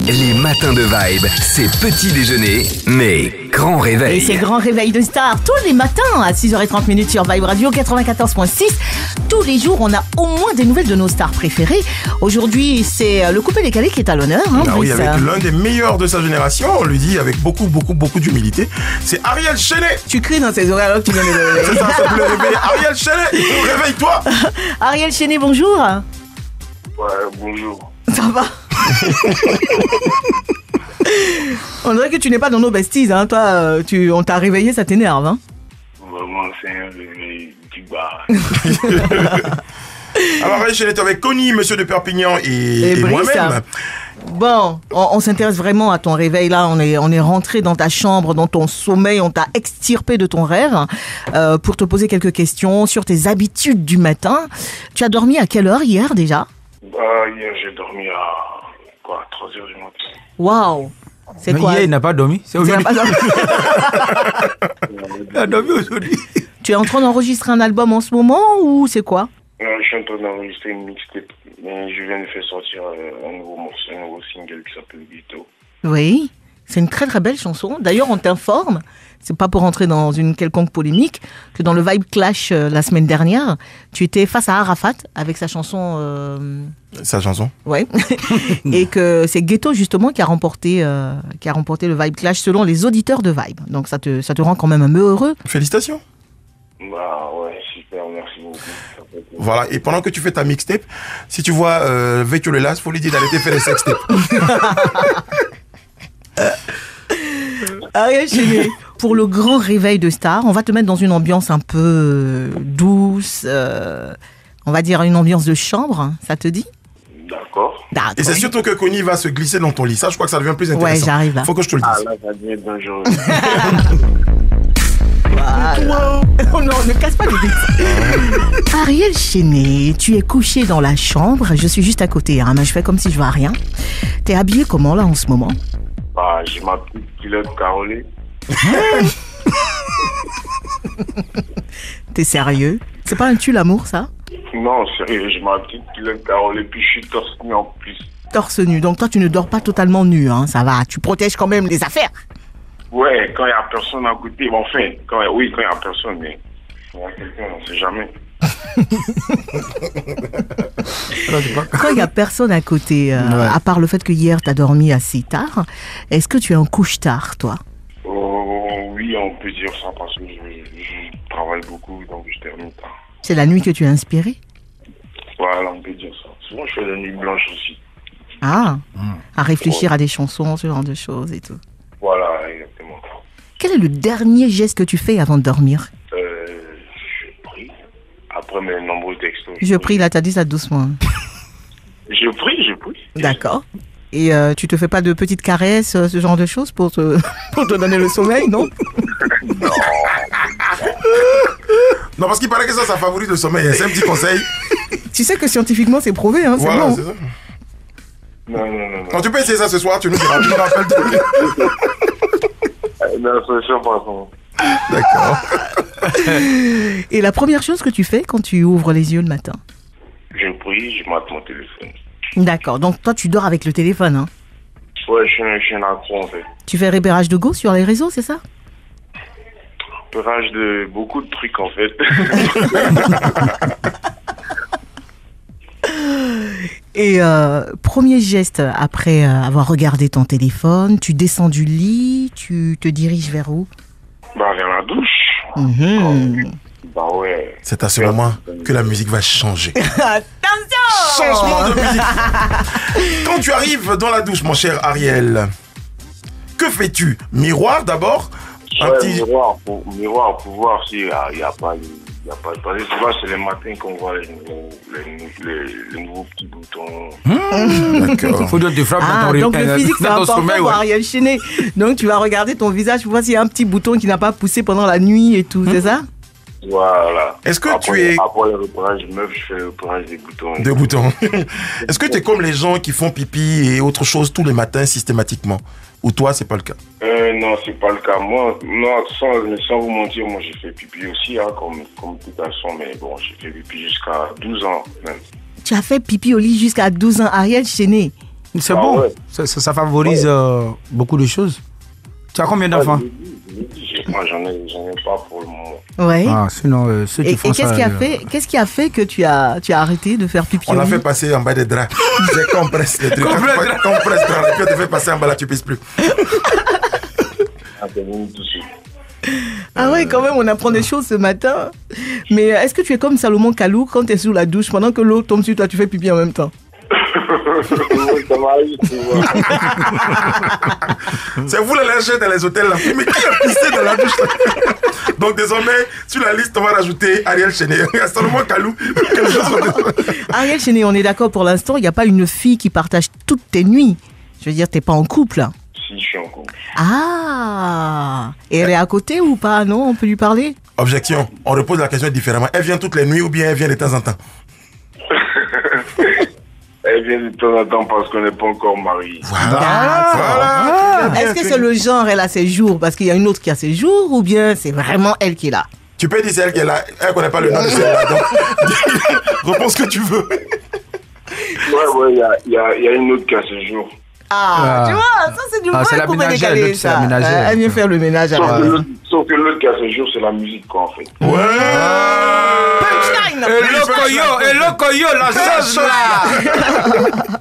Les matins de Vibe, c'est petit déjeuner, mais grand réveil. Et c'est grand réveil de star tous les matins à 6h30 sur Vibe Radio 94.6. Tous les jours, on a au moins des nouvelles de nos stars préférées. Aujourd'hui, c'est le coupé décalé qui est à l'honneur. Oui, avec l'un des meilleurs de sa génération, on lui dit avec beaucoup d'humilité, c'est Ariel Chenet. Tu cries dans ces oreilles alors que tu viens de le C'est ça, ça peut le réveiller. Ariel Chenet, réveille-toi. Ariel Chenet, bonjour. Ouais, bonjour. Ça va? On dirait que tu n'es pas dans nos besties, hein. Toi, on t'a réveillé, ça t'énerve, hein. Vraiment, c'est un réveil du bas. Alors Ariel Chenet avec Connie, monsieur de Perpignan et Brice, moi-même. Bon, on s'intéresse vraiment à ton réveil. Là, on est rentré dans ta chambre, dans ton sommeil. On t'a extirpé de ton rêve pour te poser quelques questions sur tes habitudes du matin. Tu as dormi à quelle heure hier déjà? Hier, j'ai dormi à 3h du matin. Waouh! C'est quoi? Hier, il n'a pas dormi. C'est Tu n'as aujourd'hui. pas dormi? Il a dormi aujourd'hui. Tu es en train d'enregistrer un album en ce moment ou c'est quoi? Je suis en train d'enregistrer une mixtape. Mais je viens de faire sortir un nouveau morceau, un nouveau single qui s'appelle Ghetto. Oui, c'est une très très belle chanson. D'ailleurs, on t'informe, c'est pas pour rentrer dans une quelconque polémique, que dans le Vibe Clash la semaine dernière, tu étais face à Arafat avec sa chanson. Sa chanson. Ouais. Et que c'est Ghetto justement qui a remporté le Vibe Clash selon les auditeurs de Vibe. Donc ça te rend quand même un peu heureux. Félicitations. Bah ouais, super, merci beaucoup. Voilà, et pendant que tu fais ta mixtape, si tu vois Vecchio le Las, faut lui dire d'arrêter de faire les sextapes. Ariel Chenet, pour le grand réveil de star, on va te mettre dans une ambiance un peu douce, on va dire une ambiance de chambre, hein, ça te dit? D'accord. Et c'est surtout que Connie va se glisser dans ton lit. Ça, je crois que ça devient plus intéressant. Ouais, j'arrive là. Faut que je te le dise. Ah là, ça devient dangereux. Voilà. Oh non, ne casse pas les bêtises. Ariel Chenet, tu es couché dans la chambre, je suis juste à côté, hein, mais je fais comme si je vois rien. T'es habillé comment là en ce moment? Bah, j'ai ma petite culotte carolée. T'es sérieux? C'est pas un tue l'amour ça? Non, sérieux, j'ai ma petite culotte carolée, puis je suis torse nu en plus. Torse nu, donc toi tu ne dors pas totalement nu, hein, ça va, tu protèges quand même les affaires. Ouais, quand il n'y a personne à côté, bon, enfin, quand il y a personne, mais il y a quelqu'un, on ne sait jamais. Quand il n'y a personne à côté, à part le fait que hier tu as dormi assez tard, est-ce que tu es un couche-tard, toi? Oh, oui, on peut dire ça parce que je travaille beaucoup, donc je termine tard. C'est la nuit que tu es inspiré? Voilà, on peut dire ça. Souvent, je fais la nuit blanche aussi. Ah, à réfléchir à des chansons, ce genre de choses et tout. Voilà, exactement. Quel est le dernier geste que tu fais avant de dormir? Je prie. Après mes nombreux textos. Je prie, là, t'as dit ça doucement. Je prie. D'accord. Et tu te fais pas de petites caresses, ce genre de choses pour te donner le sommeil, non? Non, parce qu'il paraît que ça favorise le sommeil. C'est un petit conseil. Tu sais que scientifiquement, c'est prouvé, hein, c'est Voilà, bon. c'est ça. Non. Quand tu peux essayer ça ce soir, tu nous diras. Tu nous rappelles tout. La solution, par contre. D'accord. Et la première chose que tu fais quand tu ouvres les yeux le matin? Je prie, je mate mon téléphone. D'accord, donc toi tu dors avec le téléphone, hein? Ouais, je suis un accro, en fait. Tu fais repérage de go sur les réseaux, c'est ça? Repérage de beaucoup de trucs, en fait. Et premier geste après avoir regardé ton téléphone, tu descends du lit, tu te diriges vers où? Bah, vers la douche. Bah ouais. C'est à ce moment que la musique va changer. Attention! Changement de musique. Quand tu arrives dans la douche, mon cher Ariel, que fais-tu? Miroir d'abord? Ouais, miroir pour voir s'il n'y a pas de... Parce que souvent, c'est les matins qu'on voit les nouveaux petits boutons. D'accord. Il faut que tu frappes dans ton donc le physique c'est dans ton important sommeil, pour ouais. Ariel Chenet. Donc tu vas regarder ton visage pour voir s'il y a un petit bouton qui n'a pas poussé pendant la nuit et tout, c'est ça? Voilà. Est-ce que après, tu es... Après le repérage meuf, je fais le repérage des boutons. Des boutons. Est-ce que tu es comme les gens qui font pipi et autre chose tous les matins systématiquement? Ou toi, c'est pas le cas? Non, c'est pas le cas. Moi, non, sans vous mentir, moi j'ai fait pipi aussi, hein, comme tout garçon, mais bon, j'ai fait pipi jusqu'à 12 ans même. Tu as fait pipi au lit jusqu'à 12 ans, Ariel Chenet. C'est Ah bon. ouais. Ça favorise beaucoup de choses. Tu as combien d'enfants? Moi, j'en ai pas pour le moment. Ouais. Ah, sinon, ceux qui Et font ça... qu'est-ce qui a fait que tu as arrêté de faire pipi On au l'a lit? fait passer en bas des draps. J'ai compresse les trucs. Compresse draps. Et puis on te fait passer en bas là, tu pisses plus. Ah, c'est venu tout de suite. Ah ouais, quand même, on apprend des choses ce matin. Mais est-ce que tu es comme Salomon Kalou quand tu es sous la douche, pendant que l'eau tombe sur toi, tu fais pipi en même temps? Ça m'arrive, tu vois. C'est vous les lingers dans les hôtels là. Mais qui a pissé dans la douche là? Donc désormais, sur la liste, on va rajouter Ariel Chéné. Il y a seulement Kalou. Ariel Chéné, on est d'accord pour l'instant, il n'y a pas une fille qui partage toutes tes nuits. Je veux dire, t'es pas en couple. Là. Si, je suis en couple. Ah! Et elle est à côté ou pas? Non, on peut lui parler? Objection, on repose la question différemment. Elle vient toutes les nuits ou bien elle vient de temps en temps? Elle vient de temps en temps parce qu'on n'est pas encore mariés. Voilà. Est-ce que c'est le genre, elle a ses jours parce qu'il y a une autre qui a ses jours ou bien c'est vraiment elle qui est là? Tu peux dire c'est elle qui est là. Elle connaît pas le nom de celle-là. Donc, réponds ce que tu veux. Ouais, il y a une autre qui a ce jour. Ah, tu vois, ça c'est du c'est vrai la pour ménagère, décaler l'autre, c'est la ça. ménagère. Elle vient faire le ménage Sauf alors. que l'autre qui a ce jour, c'est la musique, quoi, en fait. Ouais. Punchline! Et le coyo, la chose là.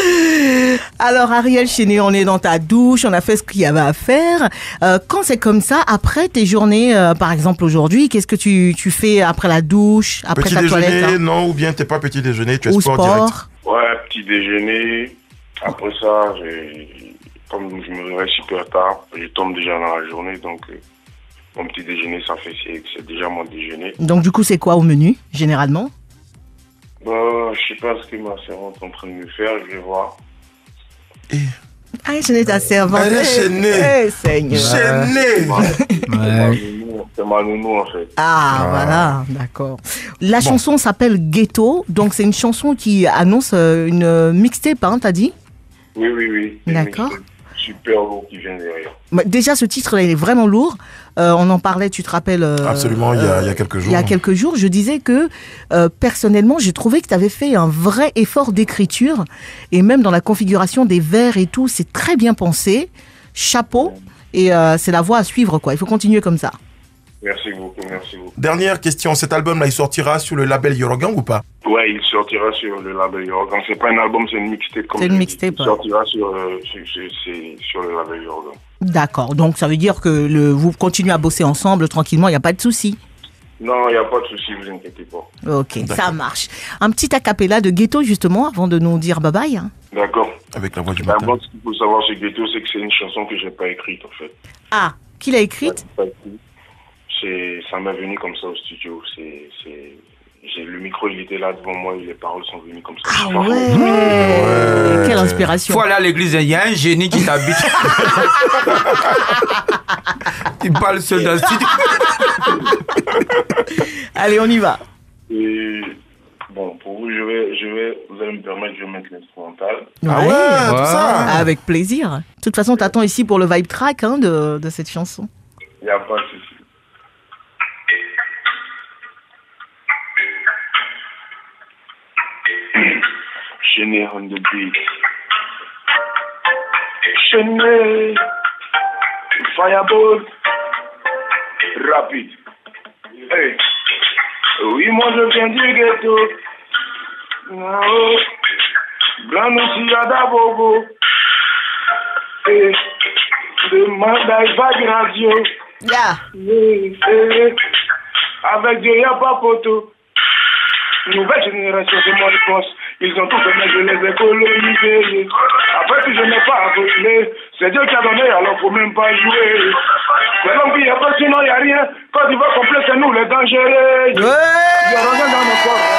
Alors Ariel Chéné, on est dans ta douche, on a fait ce qu'il y avait à faire. Quand c'est comme ça, après tes journées, par exemple aujourd'hui, qu'est-ce que tu fais après la douche, après Petit ta toilette déjeuner, hein? non, ou bien t'es pas petit déjeuner, tu es Ou sport, sport direct. Ouais, petit déjeuner. Après ça, comme je me réveille super tard, je tombe déjà dans la journée, donc mon petit déjeuner, c'est déjà mon déjeuner. Donc du coup, c'est quoi au menu, généralement? Je sais pas ce que ma servante est en train de me faire, je vais voir. Ariel Chéné, ta servante. Ariel Chéné. Seigneur. Gêné. C'est ma nounou, en fait. Ah, voilà, d'accord. La chanson s'appelle Ghetto, donc c'est une chanson qui annonce une mixtape, hein, t'as dit? Oui. D'accord. Super lourd qui vient derrière. Bah, déjà, ce titre, il est vraiment lourd. On en parlait, tu te rappelles Absolument, il y a quelques jours. Il y a quelques jours, je disais que personnellement, j'ai trouvé que tu avais fait un vrai effort d'écriture et même dans la configuration des vers et tout, c'est très bien pensé. Chapeau. Et c'est la voie à suivre, quoi. Il faut continuer comme ça. Merci beaucoup. Dernière question, cet album-là, il sortira sur le label Yorogang ou pas? Ouais, il sortira sur le label Yorogang. C'est pas un album, c'est une mixtape. C'est une mixtape. Il sortira sur le label Yorogang. D'accord, donc ça veut dire que vous continuez à bosser ensemble tranquillement, il n'y a pas de souci. Non, il n'y a pas de souci, vous inquiétez pas. Ok, ça marche. Un petit acapella de Ghetto justement avant de nous dire bye bye. Hein. D'accord. Avec la voix du matin. D'abord, ce qu'il faut savoir sur Ghetto, c'est que c'est une chanson que j'ai pas écrite, en fait. Ah, qui l'a écrite? Ça m'est venu comme ça au studio. Le micro, il était là devant moi et les paroles sont venues comme ça. Ah ouais. Quelle inspiration. Faut aller à l'église, il y a un génie qui t'habite. Il parle seul dans le studio. Allez, on y va. Et bon, pour vous, vous allez me permettre, je vais mettre l'instrumental. Ah ouais, tout ça. Avec plaisir. De toute façon, t'attends ici pour le vibe track hein, de cette chanson. Il n'y a pas de souci. Chéné on the beat. Chéné, Fireball, rapide. Hey. Oui, moi je viens du ghetto. Oh. Blanc aussi à Dabobo. Et demande à Vague Radio. Avec Dieu, il n'y a pas photo. Nouvelle génération, c'est moi je pense. Ils ont tout fait, mais je les ai colonisés. Après, si je n'ai pas à voler, c'est Dieu qui a donné, alors faut même pas jouer. C'est l'homme qui a pas, sinon il n'y a rien. Quand il va complet, c'est nous les dangereux. Il y a rien dans nos corps.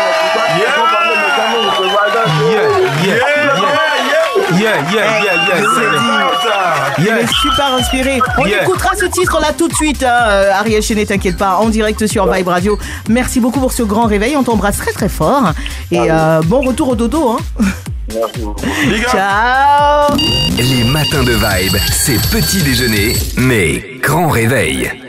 Il est super inspiré. On écoutera ce titre-là tout de suite, hein. Ariel Chéné, t'inquiète pas, en direct sur Vibe Radio. Merci beaucoup pour ce grand réveil. On t'embrasse très très fort. Et bon retour au dodo. Hein. Merci beaucoup. Ciao. Les matins de Vibe, c'est petit déjeuner, mais grand réveil.